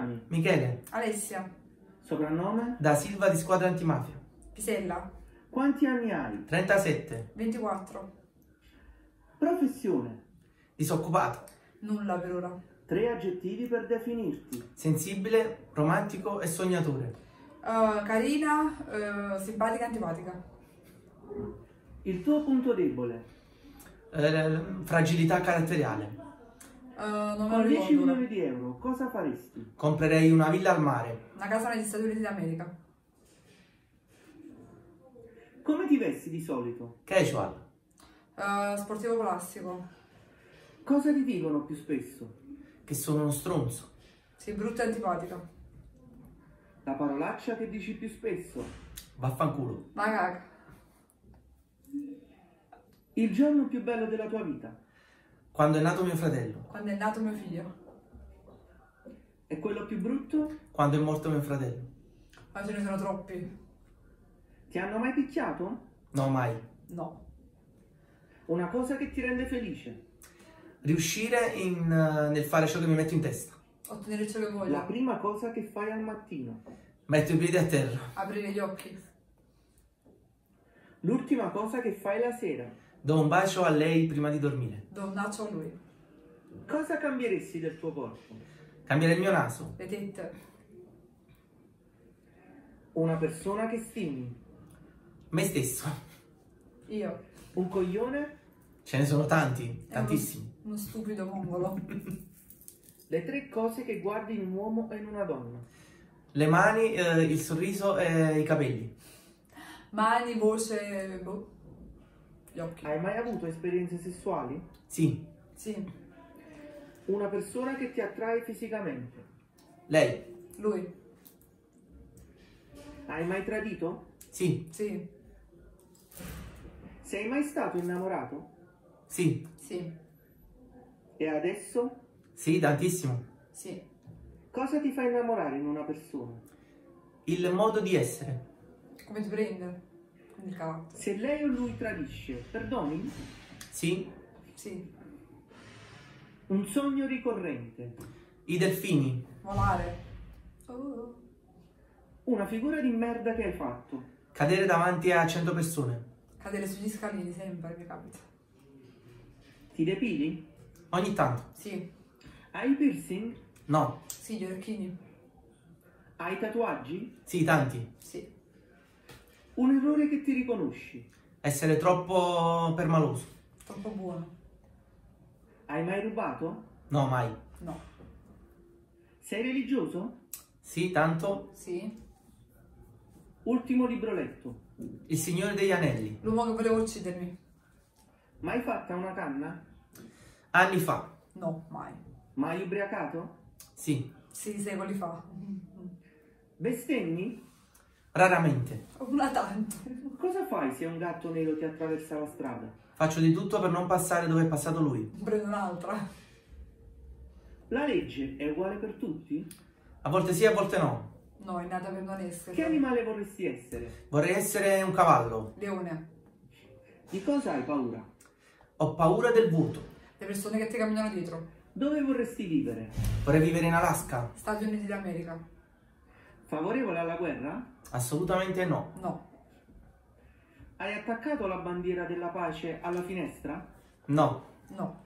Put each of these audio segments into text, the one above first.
chiami? Michele. Alessia. Soprannome? Da Silva di Squadra Antimafia. Pisella. Quanti anni hai? 37. 24. Professione? Disoccupato. Nulla per ora. 3 aggettivi per definirti. Sensibile, romantico e sognatore. Carina, simpatica, antipatica. Il tuo punto debole? Fragilità caratteriale. Non me lo Con 10 ricordo ora. milioni di euro cosa faresti? Comprerei una villa al mare. Una casa negli Stati Uniti d'America. Come ti vesti di solito? Casual. Sportivo classico. Cosa ti dicono più spesso? Che sono uno stronzo. Sì, brutta e antipatica. La parolaccia che dici più spesso? Vaffanculo. Ma caga. Il giorno più bello della tua vita? Quando è nato mio fratello. Quando è nato mio figlio. E quello più brutto? Quando è morto mio fratello. Ma ce ne sono troppi. Ti hanno mai picchiato? No, mai. No. Una cosa che ti rende felice? Riuscire nel fare ciò che mi metto in testa. Ottenere ciò che La voglio. prima cosa che fai al mattino? Metto i piedi a terra. Aprire gli occhi. L'ultima cosa che fai la sera? Do un bacio a lei prima di dormire. Do un bacio a lui. Cosa cambieresti del tuo corpo? Cambiare il mio naso. Le tette. Una persona che stimi? Me stesso. Io. Un coglione? Ce ne sono tanti, È tantissimi. Uno stupido mongolo. Le 3 cose che guardi in un uomo e in una donna? Le mani, il sorriso e i capelli. Mani, voce, boh. Gli occhi. Hai mai avuto esperienze sessuali? Sì. Sì. Una persona che ti attrae fisicamente? Lei. Lui. Hai mai tradito? Sì. Sì. Sei mai stato innamorato? Sì. Sì. E adesso? Sì, tantissimo. Sì. Cosa ti fa innamorare in una persona? Il modo di essere. Come ti prende? Quindi il carattere. Se lei o lui tradisce, perdoni? Sì. Sì. Un sogno ricorrente? I delfini. Volare. Oh. Una figura di merda che hai fatto? Cadere davanti a 100 persone. Cadere sugli scalini sempre mi capita. Ti depili? Ogni tanto. Sì. Hai piercing? No. Sì, gli orecchini. Hai tatuaggi? Sì, tanti. Sì. Un errore che ti riconosci? Essere troppo permaloso. Troppo buono. Hai mai rubato? No, mai. No. Sei religioso? Sì, tanto. Sì. Ultimo libro letto. Il Signore degli Anelli. L'uomo che voleva uccidermi. Mai fatta una canna? Anni fa. No, mai. Mai ubriacato? Sì. Sì, secoli fa. Bestemmi? Raramente. Una tanto. Cosa fai se un gatto nero ti attraversa la strada? Faccio di tutto per non passare dove è passato lui. Prendo un'altra. La legge è uguale per tutti? A volte sì, a volte no. No, è nata per non essere. Che animale vorresti essere? Vorrei essere un cavallo. Leone. Di cosa hai paura? Ho paura del vuoto. Le persone che ti camminano dietro. Dove vorresti vivere? Vorrei vivere in Alaska. Stati Uniti d'America. Favorevole alla guerra? Assolutamente no. No. Hai attaccato la bandiera della pace alla finestra? No. No.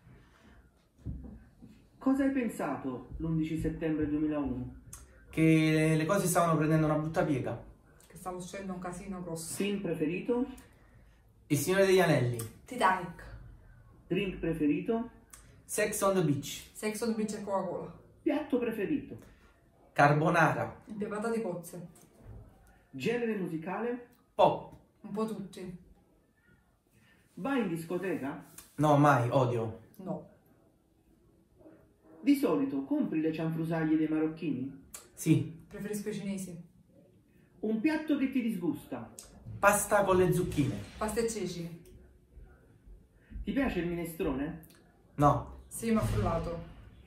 Cosa hai pensato l'11 settembre 2001? Che le cose stavano prendendo una brutta piega. Che stavo uscendo un casino grosso. Film preferito? Il Signore degli Anelli. Titanic. Drink preferito? Sex on the Beach. Sex on the Beach e Coca-Cola. Piatto preferito? Carbonara. Impiepata di cozze. Genere musicale? Pop. Un po' tutti. Vai in discoteca? No, mai. Odio. No. Di solito compri le cianfrusaglie dei marocchini? Sì. Preferisco i cinesi. Un piatto che ti disgusta? Pasta con le zucchine. Pasta e ceci. Ti piace il minestrone? No. Sì, ma frullato.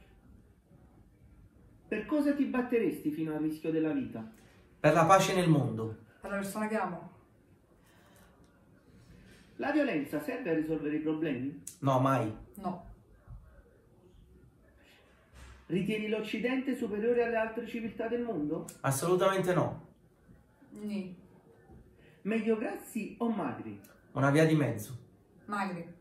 Per cosa ti batteresti fino al rischio della vita? Per la pace nel mondo. Per la persona che amo. La violenza serve a risolvere i problemi? No, mai. No. Ritieni l'Occidente superiore alle altre civiltà del mondo? Assolutamente no. Ni. Meglio grassi o magri? Una via di mezzo. Magri.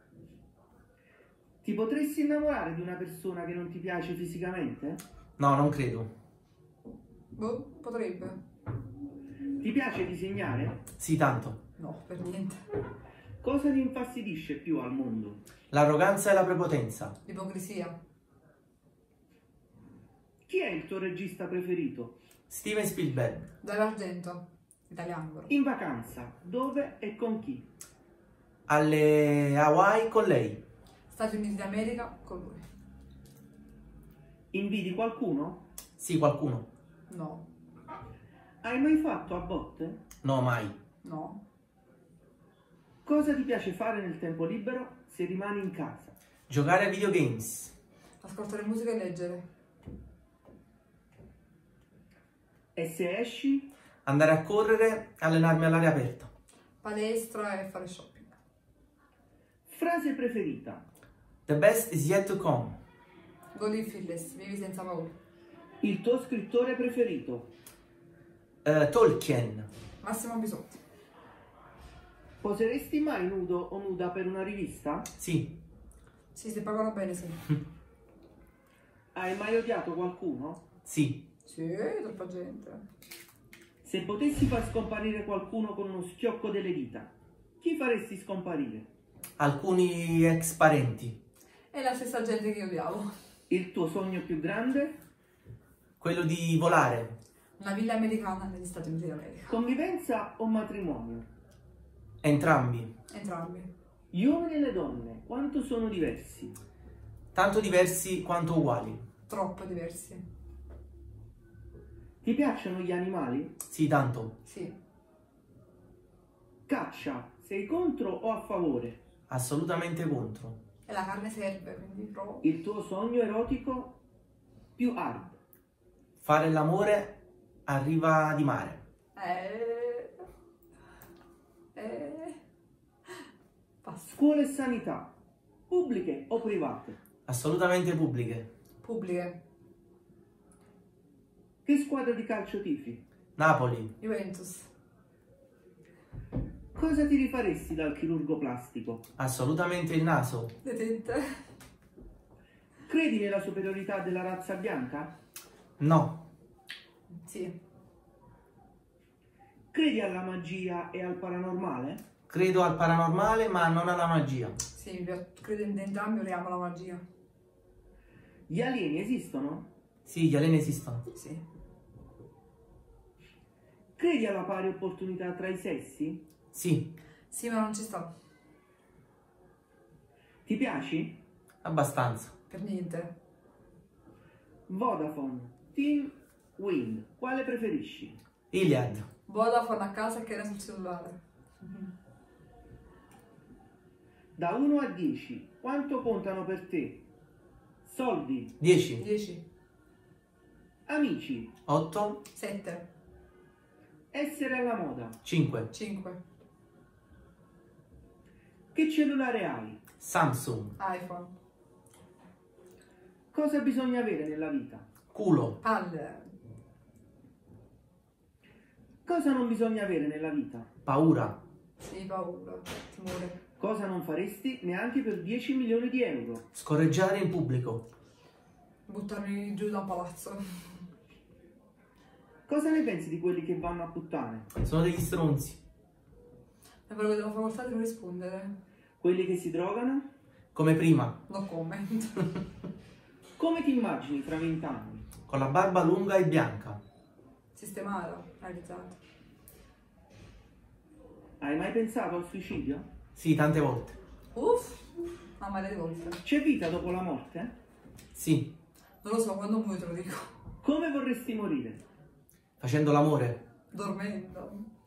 Ti potresti innamorare di una persona che non ti piace fisicamente? No, non credo. Boh, potrebbe. Ti piace disegnare? Sì, tanto. No, per niente. Cosa ti infastidisce più al mondo? L'arroganza e la prepotenza. L'ipocrisia. Chi è il tuo regista preferito? Steven Spielberg. Dario Argento. Italiano però. In vacanza, dove e con chi? Alle Hawaii con lei. Stati Uniti d'America con lui. Invidi qualcuno? Sì, qualcuno. No. Hai mai fatto a botte? No, mai. No. Cosa ti piace fare nel tempo libero se rimani in casa? Giocare a videogames. Ascoltare musica e leggere. E se esci? Andare a correre, allenarmi all'aria aperta. Palestra e fare shopping. Frase preferita? The best is yet to come. Go live fearless. Vivi senza paura. Il tuo scrittore preferito? Tolkien. Massimo Bisotti. Poseresti mai nudo o nuda per una rivista? Sì. Sì, se pagano bene, sì. Hai mai odiato qualcuno? Sì. Sì, troppa gente. Se potessi far scomparire qualcuno con uno schiocco delle dita, chi faresti scomparire? Alcuni ex parenti. È la stessa gente che io odiavo. Il tuo sogno più grande? Quello di volare. Una villa americana negli Stati Uniti d'America. Convivenza o matrimonio? Entrambi. Entrambi. Gli uomini e le donne, quanto sono diversi? Tanto diversi quanto uguali. Troppo diversi. Ti piacciono gli animali? Sì, tanto. Sì. Caccia, sei contro o a favore? Assolutamente contro. E la carne serve, quindi provo. Il tuo sogno erotico più hard? Fare l'amore a riva di mare. Passo. Scuole e sanità, pubbliche o private? Assolutamente pubbliche. Pubbliche. Che squadra di calcio tifi? Napoli. Juventus. Cosa ti rifaresti dal chirurgo plastico? Assolutamente il naso. Le tette. Credi nella superiorità della razza bianca? No. Sì. Credi alla magia e al paranormale? Credo al paranormale ma non alla magia. Sì, mi piace. Credo in entrambi, io amo la magia. Gli alieni esistono? Sì, gli alieni esistono. Sì. Credi alla pari opportunità tra i sessi? Sì, Sì, ma non ci sta. Ti piaci? abbastanza. Per niente. Vodafone, Team, Wind, quale preferisci? Iliad. Vodafone a casa e che era sul cellulare. Da 1 a 10, quanto contano per te? Soldi, 10. 10. amici, 8. 7. essere alla moda. 5. 5. Che cellulare hai? Samsung. iPhone. Cosa bisogna avere nella vita? Culo. Palle. Cosa non bisogna avere nella vita? Paura. Sì, paura. Timore. Cosa non faresti neanche per 10 milioni di euro? Scorreggiare in pubblico. Buttarmi giù da un palazzo. Cosa ne pensi di quelli che vanno a puttane? Sono degli stronzi. E volevo della facoltà di non rispondere. Quelli che si drogano? Come prima. No comment. Come ti immagini fra 20 anni? Con la barba lunga e bianca. Sistemata. Realizzata. Hai mai pensato al suicidio? Sì, tante volte. Uff. Ma male di volte. C'è vita dopo la morte? Sì. Non lo so, quando muoio te lo dico. Come vorresti morire? Facendo l'amore. Dormendo.